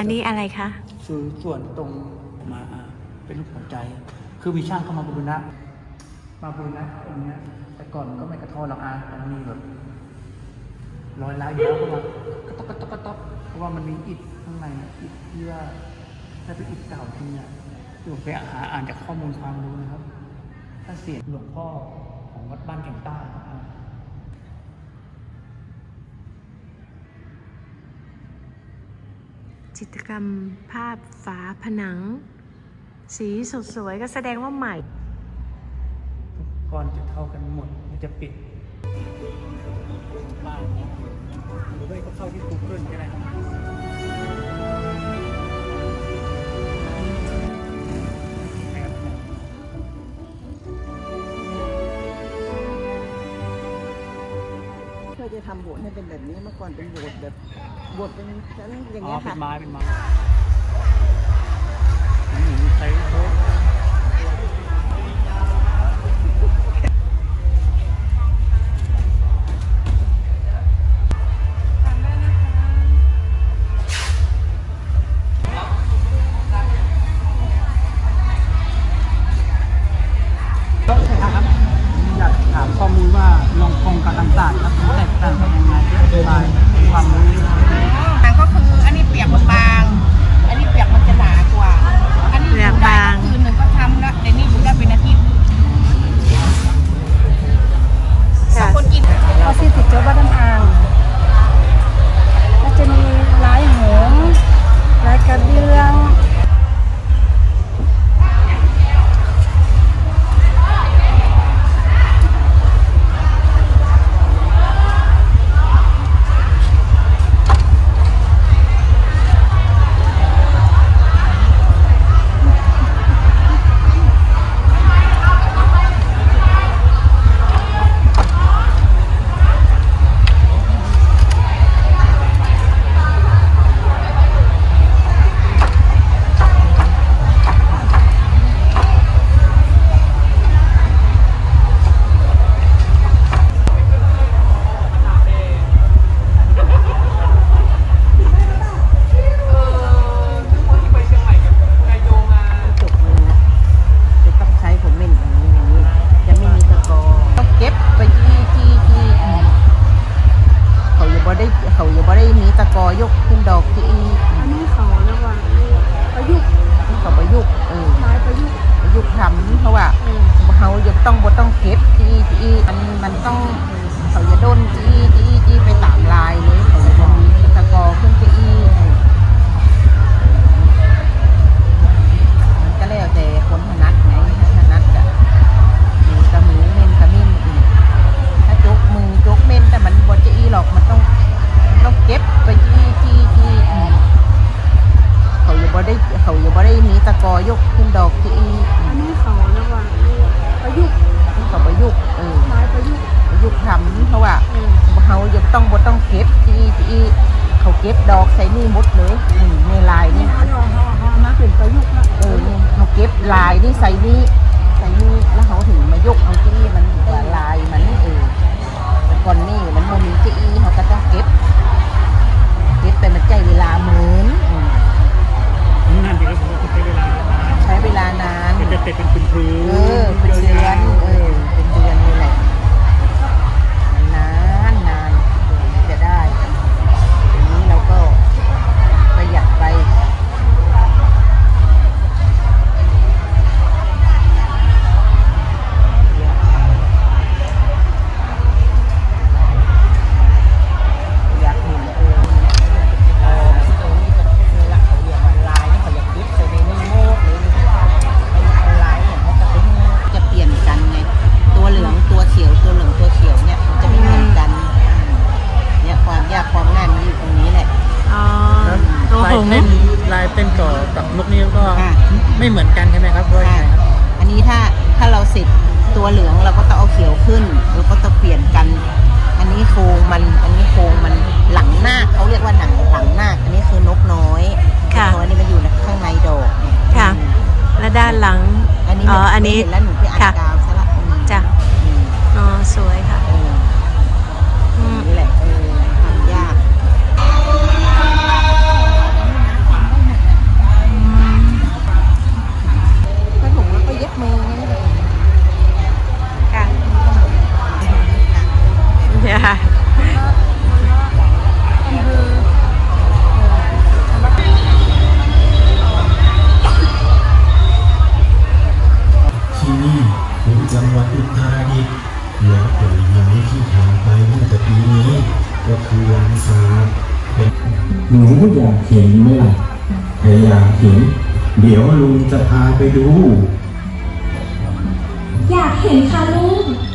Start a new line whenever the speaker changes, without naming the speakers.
อันนี้อะไรคะ
คือส่วนตรงมาเป็นรูปหัวใจคือมีช่างเข้ามาบูรณะตรงนี้แต่ก่อนมันก็ไม่กระท้อหรอกมันมีแบบรอยร้าวอยู่แล้วก็มากระต๊อกเพราะว่ามันมีอิฐข้างในอิฐที่ว่าถ้าเป็นอิฐเก่าจริงเนี่ยอยู่ไปอ่านจากข้อมูลความรู้นะครับถ้าเสียงหลวงพ่อของวัดบ้านแก่งใต้
จิตรกรรมภาพฝาผนังสีสดสวยก็แสดงว่าใหม่
ก่อนจะเท่ากันหมดมันจะปิดบ้านหรือไม่ก็เข้าที่ Google ก็ได้
เพื่อจะทำโบสถ์ให้เป็นแบบนี้เมื่อก่อนเป็นโบสถ์แบบโบสถ์เป็นชั้นอย่างเงี้ยค่ะ
เป็นไม้ใช้โต๊ะอยากถามข้อมูลว่าลองกองกับต่างๆครับแตกต่างกันยังไงที่อธิบายความรู้
ต่างก็คืออันนี้เปียกมันบางอันนี้เปียกมันจะหนากว่าอันนี้อยู่ได้คืนหนึ่งก็ทำแล้วเดี๋ยวนี้อยู่ได้เป็นอาทิตย์คนกิน
เอาซีติดเจ้าบ้านน้ำอ่างแล้วจะมีลายหงส์ลายกระเบื้อง
ยกขึ้นดอกที่
อันนี้เขาเรียกว่าประยุกต์
เขาประยุกต์
ไม้ประ
ยุกต์ทำเพราะว่าเขาจะต้องเก็บที่มันต้องเขาจะโดนที่ไปตามลายเลยเขาจะมีตะกอขึ้นที่มันก็แล้วแต่คนถนัดไงถนัดจะมีกระหมูเม่นกระมิ่นถ้าจกมือจกเม่นแต่มันบดจะหรอกมันต้องเก็บไปที่เขาอยู่บ่ได้มีตะกอยกขึ้นดอกที่
อันนี้เขาเรียกว่าประยุกต์
เขาประยุกต์
ไม้ประยุ
กต์ทำเพราะว่าเขาจะต้องเก็บที่เขาเก็บดอกใส่นี่หมดเลยในลายนี่
เขามาเป็นประยุกต์แล้ว
เขาเก็บลายนี่ใส่นี่แล้วเขาถึงมายกเอาที่มันลายมันแต่ก่อนนี่มันโมมีที่เขาก็ต้องเก็บไปมันใจเวลาเหมือน
นานดีแล้วผม
ใช้เวลานาน
จะเสร็จเป็นพื้น
เป็นเดือนนี่แหละนานจะได้ทีนี้เราก็ประหยัดไป
ลายเต้นต่อกับนกนี้ก็ไม่เหมือนกันใช่ไหมครับ
อันนี้ถ้าเราเสร็จตัวเหลืองเราก็ต้องเอาเขียวขึ้นเราก็ต้องเปลี่ยนกันอันนี้โครงมันหลังหน้าเขาเรียกว่าหลังหน้าอันนี้คือนกน้อยนกน้อยนี่มันอยู่ข้างในดอก
ค่ะและด้านหลังอันนี้
แล้วหนูไปอัดกาวซะละ
จ้ะสวยค่ะ
นี่แหละทำยาก
ก็คือล้างซาหนูอยากเห็นไหมล่ะถ้าอยากเห็นเดี๋ยวลุงจะพาไปดู
อยากเห็นค่ะลุง